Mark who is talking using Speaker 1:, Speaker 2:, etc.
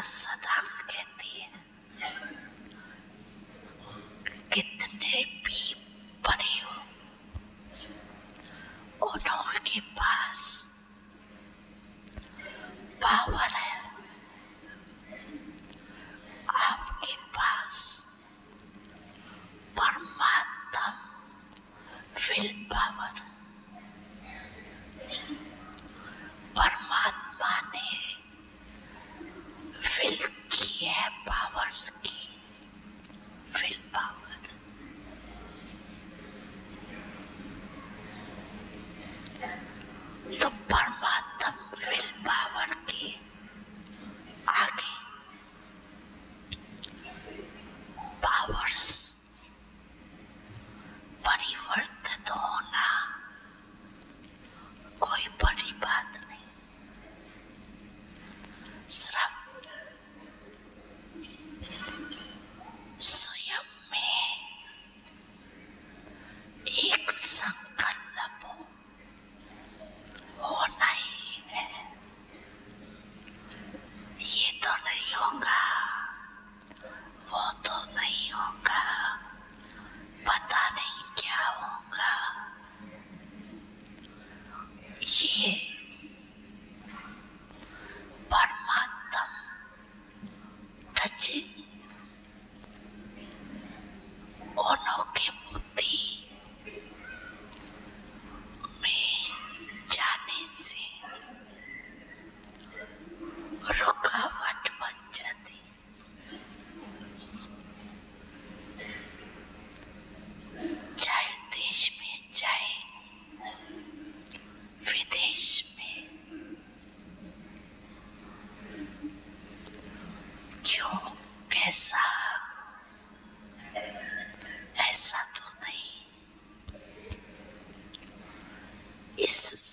Speaker 1: सदा कहती है, कितने भी बड़े हो, उनके पास पावर है, आपके पास परमात्मा विल पावर। परमात्मा ने विल की है, पावर्स की विल पावर। तो परमात्मा विल पावर के आगे पावर्स परिवर्तित होना कोई बड़ी बात नहीं। सिर्फ स्वयं में एक संकल्प होना ही है। ये तो नहीं होगा, वो तो नहीं होगा, पता नहीं क्या होगा। ये परमात्मा रचे उनके बुद्धि में जाने से रुकावट बन जाती। चाहे देश में, चाहे विदेश में। क्यों, कैसा, ऐसा तो नहीं। इस